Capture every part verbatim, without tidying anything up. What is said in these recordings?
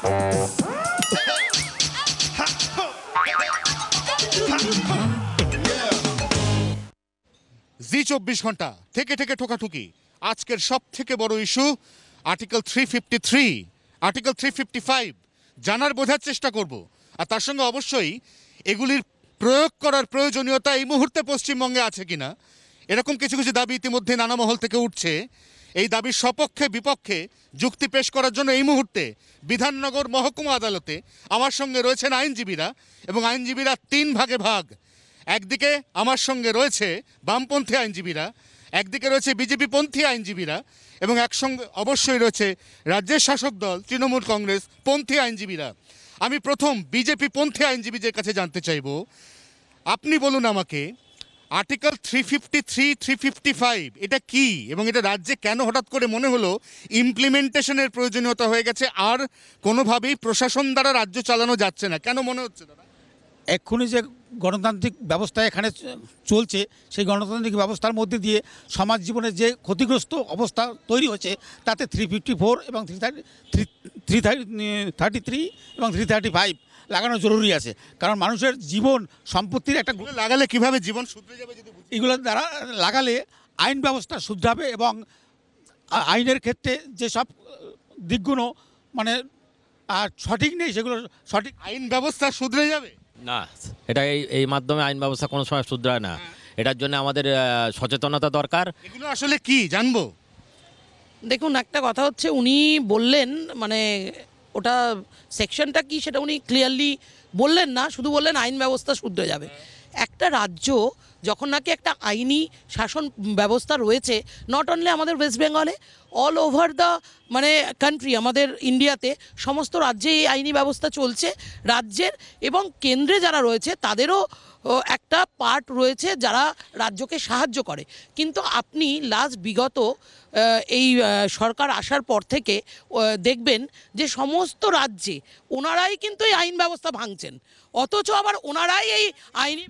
জি চব্বিশ ঘন্টা থেকে থেকে ঠোকাঠুকি আজকের সব থেকে বড় issue article three fifty three article three fifty five জানার বোঝার চেষ্টা করব আর তার সঙ্গে অবশ্যই এগুলির প্রয়োগ করার প্রয়োজনীয়তা এই মুহূর্তে পশ্চিমবঙ্গে আছে কিনা এরকম কিছু কিছু দাবি ইতিমধ্যে নানা মহল থেকে উঠছে। এই দাবির সপক্ষে বিপক্ষে যুক্তি পেশ করার জন্য এই মুহূর্তে বিধাননগর মহকুমা আদালতে আমার সঙ্গে রয়েছেন আইনজীবীরা এবং আইনজীবীরা তিন ভাগে ভাগ। একদিকে আমার সঙ্গে রয়েছে বামপন্থী আইনজীবীরা, একদিকে রয়েছে বিজেপিপন্থী আইনজীবীরা এবং একসঙ্গে অবশ্যই রয়েছে রাজ্যের শাসক দল তৃণমূল কংগ্রেস পন্থী আইনজীবীরা। আমি প্রথম বিজেপি পন্থী আইনজীবীদের কাছে জানতে চাইব, আপনি বলুন আমাকে article three fifty three three fifty five এটা কি এবং এটা রাজ্যে কেন হঠাৎ করে মনে হলো ইমপ্লিমেন্টেশনের প্রয়োজনীয়তা হয়ে গেছে আর কোনোভাবেই প্রশাসন দ্বারা রাজ্য চালানো যাচ্ছে না, কেন মনে হচ্ছে দাদা? এক্ষুনি যে গণতান্ত্রিক ব্যবস্থা এখানে চলছে সেই গণতান্ত্রিক ব্যবস্থার মধ্যে দিয়ে সমাজ জীবনের যে ক্ষতিগ্রস্ত অবস্থা তৈরি হচ্ছে তাতে থ্রি ফিফটি ফোর এবং three thirty three three thirty three এবং থ্রি থার্টি ফাইভ লাগানো জরুরি আছে, কারণ মানুষের জীবন সম্পত্তির একটা লাগালে কিভাবে জীবন শুধরে যাবে যদি এগুলোর দ্বারা লাগালে আইন ব্যবস্থা শুধরাবে এবং আইনের ক্ষেত্রে যেসব দিকগুলো মানে আর সঠিক নেই সেগুলো সঠিক আইন ব্যবস্থা শুধরে যাবে না। এটা এই এই মাধ্যমে আইন ব্যবস্থা কোনো সময় শুধরায় না, এটার জন্য আমাদের সচেতনতা দরকার। এগুলো আসলে কি জানবো? দেখুন, একটা কথা হচ্ছে উনি বললেন মানে ওটা সেকশনটা কি সেটা উনি ক্লিয়ারলি বললেন না, শুধু বললেন আইন ব্যবস্থা শুধরে যাবে। একটা রাজ্য যখন নাকি একটা আইনি শাসন ব্যবস্থা রয়েছে, নট অনলি আমাদের ওয়েস্ট বেঙ্গলে, অল ওভার দ্য মানে কান্ট্রি, আমাদের ইন্ডিয়াতে সমস্ত রাজ্যে এই আইনি ব্যবস্থা চলছে রাজ্যের, এবং কেন্দ্রে যারা রয়েছে তাদেরও একটা পার্ট রয়েছে যারা রাজ্যকে সাহায্য করে। কিন্তু আপনি লাস্ট বিগত এই সরকার আসার পর থেকে দেখবেন যে সমস্ত রাজ্যে ওনারাই কিন্তু এই আইন ব্যবস্থা ভাঙছেন, অথচ আবার ওনারাই এই আইনি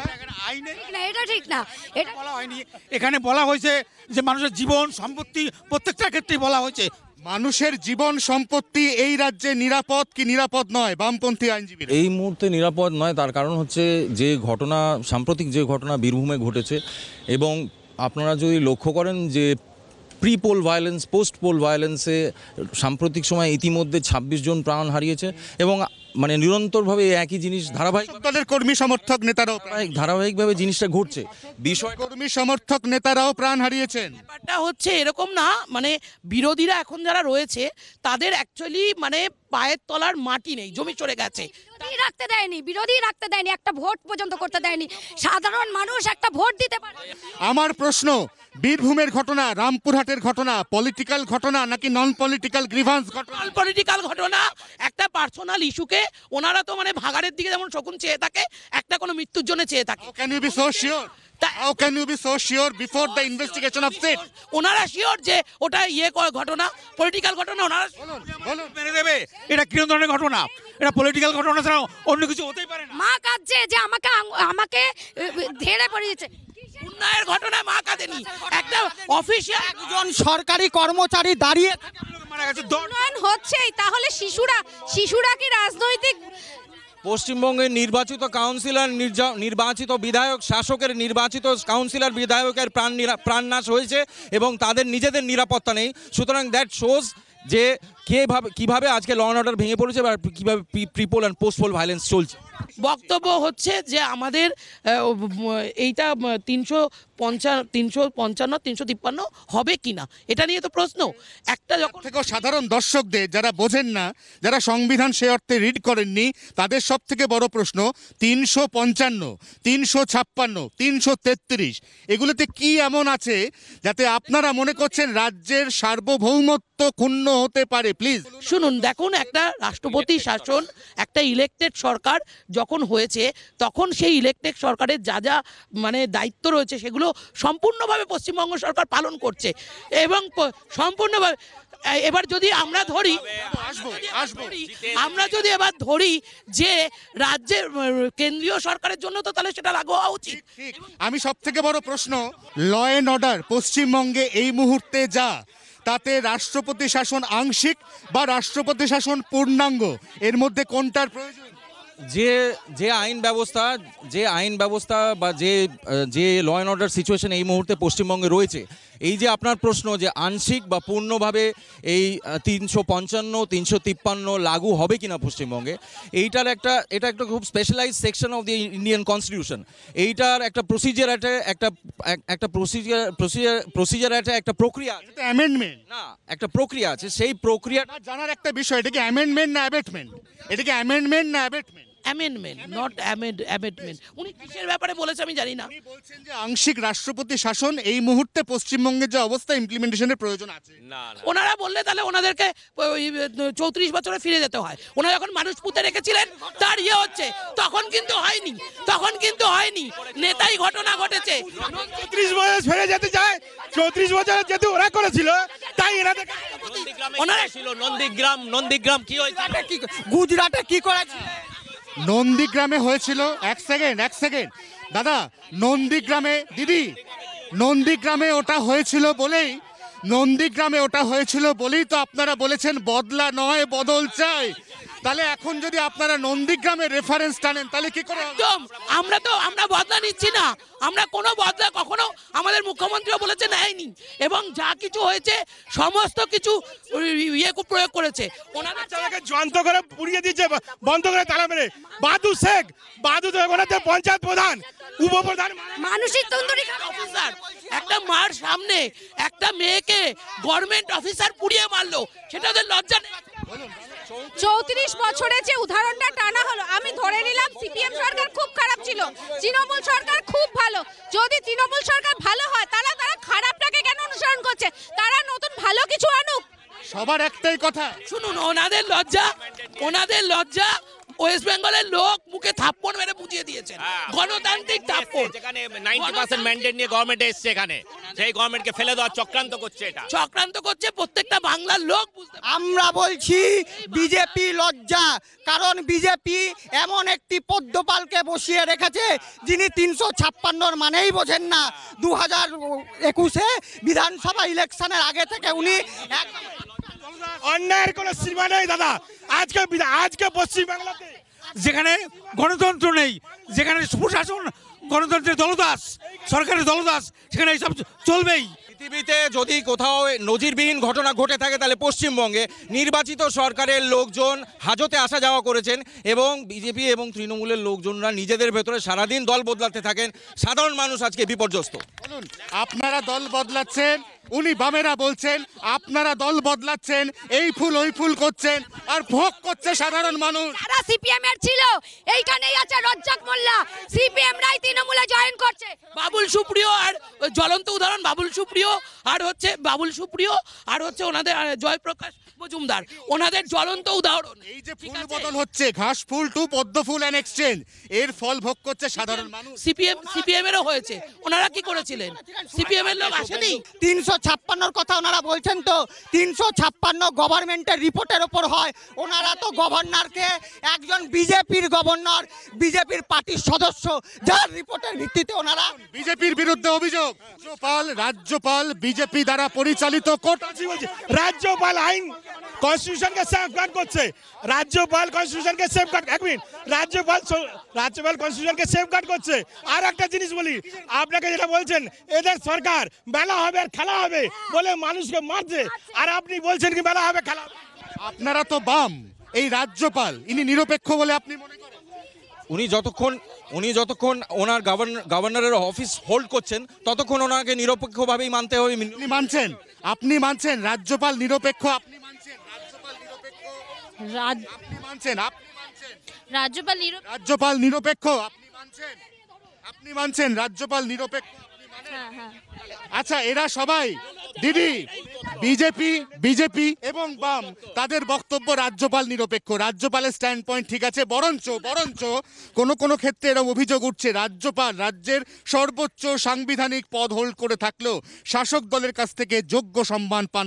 এটা ঠিক না, এটা বলা হয়নি। এখানে বলা হয়েছে যে মানুষের জীবন সম্পত্তি প্রত্যেকটা ক্ষেত্রেই বলা হয়েছে মানুষের জীবন সম্পত্তি এই রাজ্যে নিরাপদ কি নিরাপদ নয়? বামপন্থী আইনজীবী এই মুহূর্তে নিরাপদ নয়, তার কারণ হচ্ছে যে ঘটনা সাম্প্রতিক যে ঘটনা বীরভূমে ঘটেছে, এবং আপনারা যদি লক্ষ্য করেন যে pre poll violence post poll ভায়োলেন্সে সাম্প্রতিক সময় ইতিমধ্যে ছাব্বিশ জন প্রাণ হারিয়েছে এবং মানে নিরন্তরভাবে একই জিনিস ধারাবাহিক দলের কর্মী সমর্থক নেতারাও ধারাবাহিকভাবে জিনিসটা ঘটছে। বিষয় কর্মী সমর্থক নেতারাও প্রাণ হারিয়েছেন। ব্যাপারটা হচ্ছে এরকম না, মানে বিরোধীরা এখন যারা রয়েছে তাদের অ্যাকচুয়ালি মানে পায়ের তলার মাটি নেই, জমি চড়ে গেছে। রাখতে দেয়নি, বিরোধী রাখতে দেয়নি, একটা ভোট পর্যন্ত করতে দেয়নি, সাধারণ মানুষ একটা ভোট দিতে পারে। আমার প্রশ্ন, বীরভূমের ঘটনা, রামপুরহাটের ঘটনা পলিটিক্যাল ঘটনা নাকি নন পলিটিক্যাল গ্রিভান্স ঘটনা? নন পলিটিক্যাল ঘটনা, একটা পার্সোনাল ইস্যুকে ওনারা তো মানে ভাগাড়ের দিকে যেমন শকুন চেয়ে থাকে, একটা কোনো মৃত্যুর জন্য চেয়ে থাকে। How can you be so sure? How can you be so sure before the investigation of state? ওনারা শিওর যে ওটা ইয়ে ঘটনা, পলিটিক্যাল ঘটনা, ওনারা বলুন মেনে দেবে। এটা কিরকম ধরনের ঘটনা? এটা পলিটিক্যাল ঘটনা ছাড়া অন্য কিছু হতেই পারে না। মা কাঁদছে যে আমাকে আমাকে ধেড়ে পড়িয়েছে। উন্নয়নের ঘটনায় মা কাঁদেনি, একটা অফিসিয়াল একজন সরকারি কর্মচারী দাঁড়িয়ে মারা গেছে। উন্নয়ন হচ্ছেই, তাহলে শিশুরা শিশুরা কি রাজনৈতিক পশ্চিমবঙ্গের নির্বাচিত কাউন্সিলর নির্বাচিত বিধায়ক শাসকের নির্বাচিত কাউন্সিলর বিধায়কের প্রাণ প্রাণনাশ হয়েছে এবং তাদের নিজেদের নিরাপত্তা নেই। সুতরাং দ্যাট শোজ যে কীভাবে কীভাবে আজকে ল অ্যান্ড অর্ডার ভেঙে পড়েছে বা কীভাবে প্রিপোল অ্যান্ড পোস্টপোল ভায়োলেন্স চলছে। বক্তব্য হচ্ছে যে আমাদের এইটা তিনশো পঞ্চান্ন তিনশো পঞ্চান্ন তিনশো তিপ্পান্ন হবে কিনা এটা নিয়ে তো প্রশ্ন। একটা যখন থেকে সাধারণ দর্শকদের যারা বোঝেন না, যারা সংবিধান সে অর্থে রিড করেননি, তাদের সব থেকে বড় প্রশ্ন তিনশো পঞ্চান্ন তিনশো ছাপ্পান্ন তিনশো তেত্রিশ এগুলোতে কি এমন আছে যাতে আপনারা মনে করছেন রাজ্যের সার্বভৌমত্ব ক্ষুণ্ণ হতে পারে? প্লিজ শুনুন, দেখুন, একটা রাষ্ট্রপতি শাসন, একটা ইলেকটেড সরকার যখন হয়েছে তখন সেই ইলেকটেড সরকারের যা যা মানে দায়িত্ব রয়েছে সেগুলো সম্পূর্ণভাবে পশ্চিমবঙ্গ সরকার পালন করছে এবং সম্পূর্ণভাবে। এবার যদি আমরা ধরি আমরা যদি এবার ধরি যে রাজ্যের কেন্দ্রীয় সরকারের জন্য তো তাহলে সেটা লাগু হওয়া উচিত। আমি সব থেকে বড় প্রশ্ন, ল অ্যান্ড অর্ডার পশ্চিমবঙ্গে এই মুহূর্তে যা তাতে রাষ্ট্রপতি শাসন আংশিক বা রাষ্ট্রপতি শাসন পূর্ণাঙ্গ, এর মধ্যে কোনটার প্রয়োজন? যে যে আইন ব্যবস্থা যে আইন ব্যবস্থা বা যে যে ল অ্যান্ড অর্ডার সিচুয়েশন এই মুহূর্তে পশ্চিমবঙ্গে রয়েছে, এই যে আপনার প্রশ্ন যে আংশিক বা পূর্ণভাবে এই তিনশো পঞ্চান্ন তিনশো তিপ্পান্ন লাগু হবে কিনা পশ্চিমবঙ্গে, এইটার একটা এটা একটা খুব specialise section of the Indian constitution. এইটার একটা প্রসিজার আছে, একটা একটা প্রসিজার প্রসিজার প্রসিজার আছে, একটা প্রক্রিয়া আছে। অ্যামেন্ডমেন্ট না, একটা প্রক্রিয়া আছে, সেই প্রক্রিয়াটা জানার একটা বিষয়, এটা কি অ্যামেন্ডমেন্ট না অ্যাবেটমেন্ট? এটা কি অ্যামেন্ডমেন্ট না অ্যাবেটমেন্ট? Amendment, not amendment. উনি কিসের ব্যাপারে বলেছে আমি জানি না। উনি বলছেন যে আংশিক রাষ্ট্রপতি শাসন এই মুহূর্তে পশ্চিমবঙ্গের যে অবস্থা ইমপ্লিমেন্টেশনের প্রয়োজন আছে। না না, ওনারা বললে তাহলে ওনাদেরকে চৌত্রিশ বছরে ফিরে যেতে হয়। ওনারা যখন মানুষ পুঁতে রেখেছিলেন তার ইয়ে হচ্ছে, তখন কিন্তু হয়নি, তখন কিন্তু হয়নি, নেতাই ঘটনা ঘটেছে। চৌত্রিশ বছর ফিরে যেতে চায়, চৌত্রিশ বছর যেহেতু ওরা করেছিল তাই এনাদের ওনারা ছিল নন্দীগ্রাম। নন্দীগ্রাম কি হয়েছে? গুজরাটে কি করেছিল? নন্দীগ্রামে হয়েছিল, এক সেকেন্ড এক সেকেন্ড দাদা, নন্দীগ্রামে দিদি, নন্দীগ্রামে ওটা হয়েছিল বলেই নন্দীগ্রামে ওটা হয়েছিল বলেই তো আপনারা বলেছেন বদলা নয় বদল চাই। তাহলে এখন যদি আপনারা নন্দীগ্রামের রেফারেন্স টানেন তাহলে কি করে হবে? একদম, আমরা তো আমরা বদলা নিচ্ছি না, আমরা কোনো বদলা কখনো আমাদের মুখ্যমন্ত্রীও বলেছে নেয়নি, এবং যা কিছু হয়েছে সমস্ত কিছু ইয়ে প্রয়োগ করেছে। ওনাদের চালাকে জ্বান্ত করে পুড়িয়ে দিচ্ছে, বন্ধ করে তালা মেরে। বাদু শেখ, বাদু তো ওনাদের পঞ্চায়েত প্রধান, উপপ্রধান, মানুষের তন্দুরি অফিসার, একটা মার সামনে একটা মেয়েকে গভর্নমেন্ট অফিসার পুড়িয়ে মারলো, সেটা ওদের লজ্জা নেই? চৌত্রিশ বছরে যে উদাহরণটা টানা হলো, আমি ধরে নিলাম সিপিএম সরকার খুব খারাপ ছিল, তৃণমূল সরকার খুব ভালো। যদি তৃণমূল সরকার ভালো হয় তাহলে তারা খারাপটাকে কেন অনুসরণ করছে? তারা নতুন ভালো কিছু আনুক। সবার একটাই কথা, শুনুন, ওনাদের লজ্জা, ওনাদের লজ্জা ওয়েস্ট বেঙ্গলের লোক মুখে থাপ্পড় মেরে বুঝিয়ে দিয়েছেন, গণতান্ত্রিক থাপ্পড়। যেখানে নব্বই পার্সেন্ট ম্যান্ডেট নিয়ে গভর্নমেন্ট এসছে, এখানে সেই গভর্নমেন্টকে ফেলে দেওয়ার চক্রান্ত করছে। এটা চক্রান্ত করছে প্রত্যেকটা বাংলার লোক বুঝতে পারে। আমরা বলছি বিজেপি লজ্জা, কারণ বিজেপি এমন একটি পদ্মপালকে বসিয়ে রেখেছে যিনি তিনশো ছাপ্পান্নর মানেই বোঝেন না। দু হাজার একুশে বিধানসভা ইলেকশনের আগে থেকে উনি অন্যায়ের কোনো সীমা নেই দাদা। আজকে আজকে পশ্চিমবাংলাতে যেখানে গণতন্ত্র নেই, যেখানে সুশাসন গণতন্ত্রের দলদাস, সরকারের দলদাস, সেখানে এইসব চলবেই। পৃথিবীতে যদি কোথাও নজিরবিহীন ঘটনা ঘটে থাকে তাহলে পশ্চিমবঙ্গে নির্বাচিত সরকারের লোকজন হাজতে আসা যাওয়া করেছেন, এবং বিজেপি এবং তৃণমূলের লোকজনরা নিজেদের ভেতরে সারাদিন দল বদলাতে থাকেন। সাধারণ মানুষ আজকে বিপর্যস্ত। বলুন, আপনারা দল বদলাচ্ছেন, উনি বামেরা বলছেন আপনারা দল বদলাচ্ছেন, এই ফুল ওই ফুল করছেন, আর ভোগ করছে সাধারণ মানুষ। যারা সিপিএম এর ছিল এইখানেই আছে রজ্জাক মোল্লা, সিপিএম রাই তৃণমূলে জয়েন করছে। বাবুল সুপ্রিয়, আর ওই জ্বলন্ত উদাহরণ বাবুল সুপ্রিয়, আর হচ্ছে বাবুল সুপ্রিয়, আর হচ্ছে ওনাদের আহ, জয়প্রকাশ মজুমদার, ওনাদের জ্বলন্ত উদাহরণ। এই যে ফুল বদল হচ্ছে, ঘাস ফুল টু পদ্ম ফুল অ্যান্ড এক্সচেঞ্জ, এর ফল ভোগ করছে সাধারণ মানুষ। সিপিএম সিপিএম এরও হয়েছে, ওনারা কি করেছিলেন? সিপিএম এর লোক আসেনি। তিনশো ছাপ্পান্নর কথা ওনারা বলছেন, তো তিনশো ছাপ্পান্ন গভর্নমেন্টের রিপোর্টের ওপর হয়। ওনারা তো গভর্নরকে একজন বিজেপির গভর্নর, বিজেপির পার্টির সদস্য, যার রিপোর্টের ভিত্তিতে ওনারা বিজেপির বিরুদ্ধে অভিযোগ, রাজ্যপাল রাজ্যপাল বিজেপি দ্বারা পরিচালিত কোর্ট। রাজ্যপাল আইন কনস্টিটিউশনকে সেফগার্ড করছে, রাজ্যপাল কনস্টিটিউশনকে সেফগার্ড, এক মিনিট, রাজ্যপাল রাজ্যপাল কনস্টিটিউশনকে সেফগার্ড করছে। আর একটা জিনিস বলি আপনাকে, যেটা বলছেন এদের সরকার মেলা হবে আর খেলা হবে বলে মানুষকে মারছে, আর আপনি বলছেন কি মেলা হবে খেলা হবে? আপনারা তো বাম, এই রাজ্যপাল ইনি নিরপেক্ষ বলে আপনি মনে করেন? উনি যতক্ষণ উনি যতক্ষণ ওনার গভর্নর গভর্নরের অফিস হোল্ড করছেন ততক্ষণ ওনাকে নিরপেক্ষভাবেই মানতে হবে। আপনি মানছেন, আপনি মানছেন রাজ্যপাল নিরপেক্ষ? আপনি মানছেন রাজ্যপাল নিরপেক্ষ? আপনি মানছেন, আপনি মানছেন রাজ্যপাল রাজ্যপাল নিরপেক্ষ? আপনি মানছেন, আপনি মানছেন রাজ্যপাল নিরপেক্ষ? আপনি মানেন? আচ্ছা, এরা সবাই দিদি বিজেপি বিজেপি এবং বাম, তাদের বক্তব্য রাজ্যপাল নিরপেক্ষ, রাজ্যপালের স্ট্যান্ড পয়েন্ট ঠিক আছে। বরঞ্চ বরঞ্চ কোনো কোনো ক্ষেত্রে এরকম অভিযোগ উঠছে রাজ্যপাল রাজ্যের সর্বোচ্চ সাংবিধানিক পদ হোল্ড করে থাকলেও শাসক দলের কাছ থেকে যোগ্য সম্মান পান না।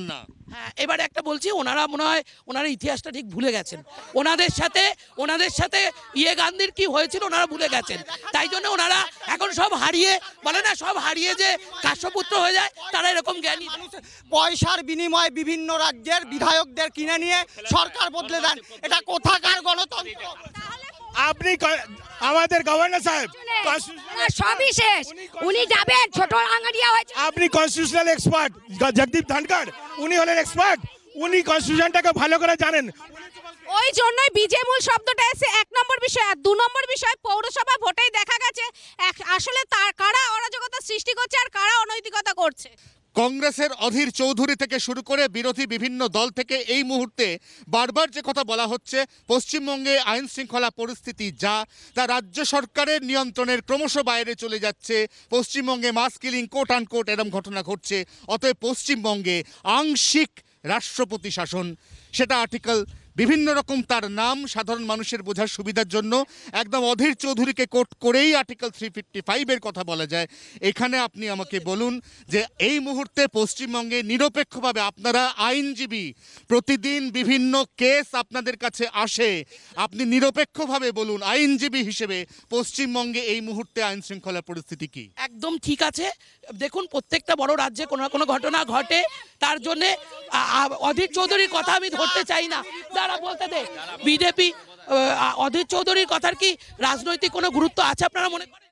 হ্যাঁ, এবারে একটা বলছি, ওনারা মনে হয় ওনারা ইতিহাসটা ঠিক ভুলে গেছেন। ওনাদের সাথে ওনাদের সাথে ইয়ে গান্ধীর কি হয়েছিল ওনারা ভুলে গেছেন, তাই জন্য ওনারা এখন সব হারিয়ে বলে না, সব হারিয়ে যে কাশ্যপুত্র হয়ে যায়, তারা এরকম জ্ঞানী। পয়সার বিনিময়ে বিভিন্ন রাজ্যের বিধায়কদের কিনে নিয়ে সরকার বদলে দেন, এটা কোথাকার গণতন্ত্র? আপনি ক- আমাদের গভর্নর সাহেব সবই শেষ, উনি যাবেন ছোট আঙ্গারিয়া হয়েছে। আপনি কনস্টিটিউশনাল এক্সপার্ট জগদীপ ধনখড়, উনি হলেন এক্সপার্ট, উনি কনস্টিটিউশনটাকে ভালো করে জানেন। ওই জন্যই বিজেমূল শব্দটা এসে এক নম্বর বিষয়। আর দু নম্বর বিষয়, পৌরসভা ভোটেই দেখা গেছে এক- আসলে তার কারা অরাজকতা সৃষ্টি করছে আর কারা অনৈতিকতা করছে। কংগ্রেসের অধীর চৌধুরী থেকে শুরু করে বিরোধী বিভিন্ন দল থেকে এই মুহূর্তে বারবার যে কথা বলা হচ্ছে, পশ্চিমবঙ্গে আইন শৃঙ্খলা পরিস্থিতি যা তা রাজ্য সরকারের নিয়ন্ত্রণের ক্রমশ বাইরে চলে যাচ্ছে। পশ্চিমবঙ্গে মাস কিলিং কোট আনকোট এরম ঘটনা ঘটছে। অতএব পশ্চিমবঙ্গে আংশিক রাষ্ট্রপতি শাসন, সেটা আর্টিকেল বিভিন্ন রকম তার নাম সাধারণ মানুষের বোঝার সুবিধার জন্য একদম অধীর চৌধুরীকে কোট করেই আর্টিকেল থ্রি ফিফটি ফাইভের কথা বলা যায়। এখানে আপনি আমাকে বলুন যে এই মুহূর্তে পশ্চিমবঙ্গে নিরপেক্ষভাবে, আপনারা আইনজীবী, প্রতিদিন বিভিন্ন কেস আপনাদের কাছে আসে, আপনি নিরপেক্ষভাবে বলুন আইনজীবী হিসেবে পশ্চিমবঙ্গে এই মুহূর্তে আইন শৃঙ্খলার পরিস্থিতি কি? একদম ঠিক আছে। দেখুন, প্রত্যেকটা বড় রাজ্যে কোনো না কোনো ঘটনা ঘটে, তার জন্যে আ- আ- অধীর চৌধুরীর কথা আমি ধরতে চাই না। যারা বলতে দে বিজেপি, অধীর চৌধুরীর কথার কি রাজনৈতিক কোনো গুরুত্ব আছে আপনারা মনে করেন?